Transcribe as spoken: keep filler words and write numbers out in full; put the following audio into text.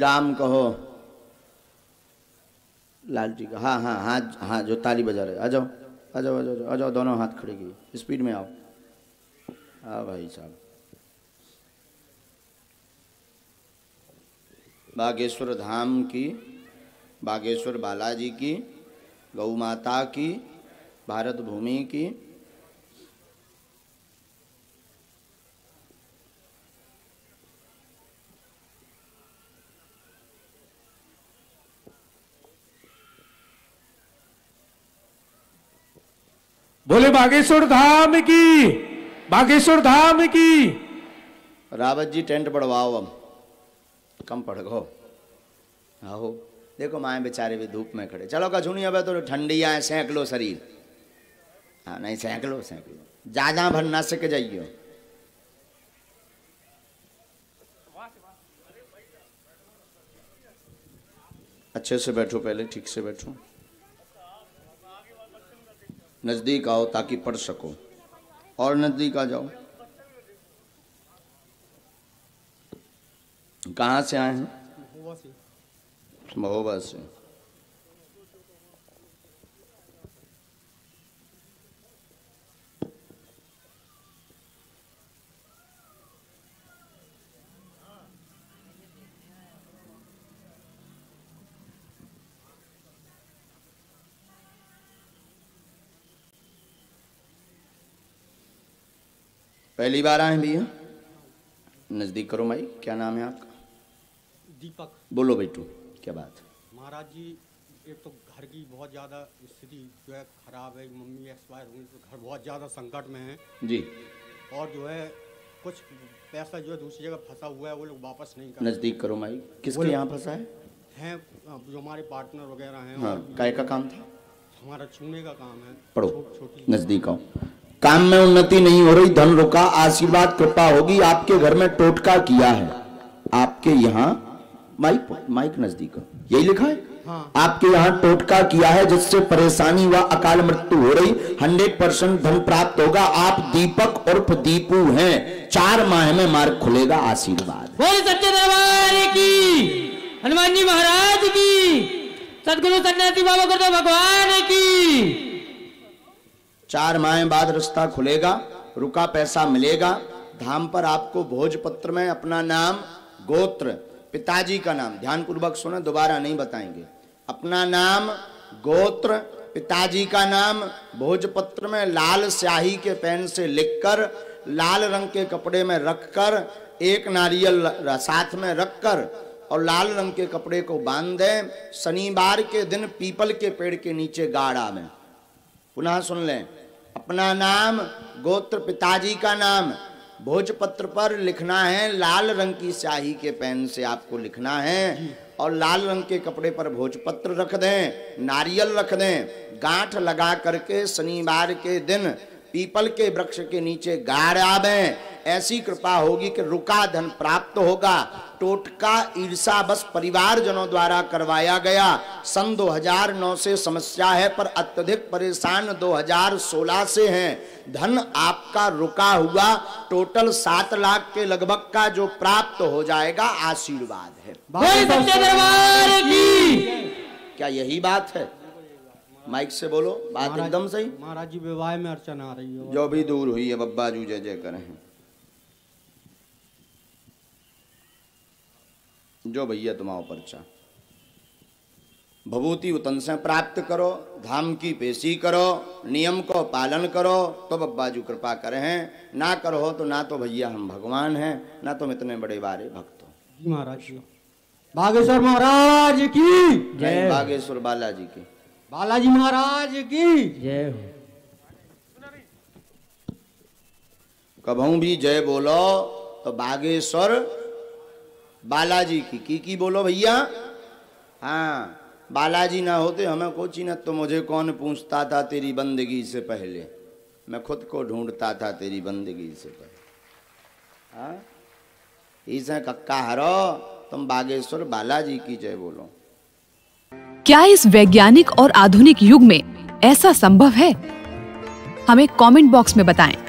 राम कहो। लाल जी का हाँ हाँ हाँ हाँ जो ताली बजा रहे, आ जाओ आ जाओ आ जाओ आ जाओ, दोनों हाथ खड़े किए, स्पीड में आओ। हाँ भाई साहब। बागेश्वर धाम की, बागेश्वर बालाजी की, गौ माता की, भारत भूमि की, बोले बागेश्वर धाम की, बागेश्वर धाम की। रावत जी टेंट बढ़वाओ, अब कम पड़ गो। आओ देखो माए बेचारे भी धूप में खड़े। चलो कछुनी अब तो ठंडी आए, सेंक लो शरीर। हाँ नहीं सेंक लो सेंक लो, ज्यादा भर ना सके जाइयो। अच्छे से बैठो, पहले ठीक से बैठो, नजदीक आओ ताकि पढ़ सको, और नजदीक आ जाओ। कहाँ से आए हैं? महोबा से। पहली बार आए भैया? नजदीक करो माई। क्या नाम है आपका? दीपक। बोलो बेटू, क्या बात है? महाराज जी, एक तो घर की बहुत ज़्यादा स्थिति जो है खराब है, मम्मी एक्सपायर हुई तो घर बहुत ज़्यादा संकट में है जी। और जो है कुछ पैसा जो है दूसरी जगह फंसा हुआ है, वो लोग वापस नहीं कर। नजदीक करो माई। किसके यहाँ फंसा है? हैं जो हमारे पार्टनर वगैरह हैं। हाँ, काय का काम था? हमारा छूने का काम है। पढ़ो, छोटी नजदीक आओ। काम में उन्नति नहीं हो रही, धन रुका, आशीर्वाद कृपा होगी। आपके घर में टोटका किया है, आपके यहाँ माइक माइक नजदीक, यही लिखा है। हाँ। आपके यहाँ टोटका किया है जिससे परेशानी व अकाल मृत्यु हो रही। हंड्रेड परसेंट धन प्राप्त होगा। आप दीपक उर्फ दीपू हैं। चार माह में मार्ग खुलेगा। आशीर्वाद। बोल सच्चे दरबार की, हनुमान जी महाराज की, सदगुरु सन्यासी बाबा गुरुदेव भगवान की। चार माह बाद रास्ता खुलेगा, रुका पैसा मिलेगा। धाम पर आपको भोजपत्र में अपना नाम, गोत्र, पिताजी का नाम, ध्यान पूर्वक सुने, दोबारा नहीं बताएंगे। अपना नाम, गोत्र, पिताजी का नाम भोजपत्र में लाल स्याही के पेन से लिखकर, लाल रंग के कपड़े में रखकर, एक नारियल साथ में रखकर और लाल रंग के कपड़े को बांध दें। शनिवार के दिन पीपल के पेड़ के नीचे गाड़ आवें। पुनः सुन लें। अपना नाम, गोत्र, पिताजी का नाम भोजपत्र पर लिखना है। लाल रंग की स्याही के पेन से आपको लिखना है और लाल रंग के कपड़े पर भोजपत्र रख दें, नारियल रख दें, गांठ लगा करके शनिवार के दिन पीपल के वृक्ष के नीचे गाड़ आवें। ऐसी कृपा होगी कि रुका धन प्राप्त होगा। टोटका ईर्षा बस परिवारजनों द्वारा करवाया गया। सन दो हज़ार नौ से समस्या है पर अत्यधिक परेशान दो हज़ार सोलह से हैं। धन आपका रुका हुआ टोटल सात लाख के लगभग का जो प्राप्त हो जाएगा। आशीर्वाद है। दरबार की। क्या यही बात है? माइक से बोलो, बात एकदम सही। महाराज जी विवाह में अर्चन आ रही है, जो भी दूर हुई है बब्बा जू जय जय करें। जो भैया तुम्हारा पर्चा भभूति उतन से प्राप्त करो, धाम की पेशी करो, नियम को पालन करो तो बब्बा जू कृपा करें। ना करो तो ना तो भैया हम भगवान हैं, ना तुम इतने बड़े बारे भक्त हो। महाराज जी बागेश्वर महाराज की जय। बागेश्वर बालाजी की, बालाजी महाराज की जय हो। कभू भी जय बोलो तो बागेश्वर बालाजी की की की बोलो भैया। हाँ, बालाजी ना होते हमें कोची न तो मुझे कौन पूछता था तेरी बंदगी से पहले, मैं खुद को ढूंढता था तेरी बंदगी से पहले। हाँ, इसे कक्का हरो, तुम बागेश्वर बालाजी की जय बोलो। क्या इस वैज्ञानिक और आधुनिक युग में ऐसा संभव है? हमें कमेंट बॉक्स में बताएं।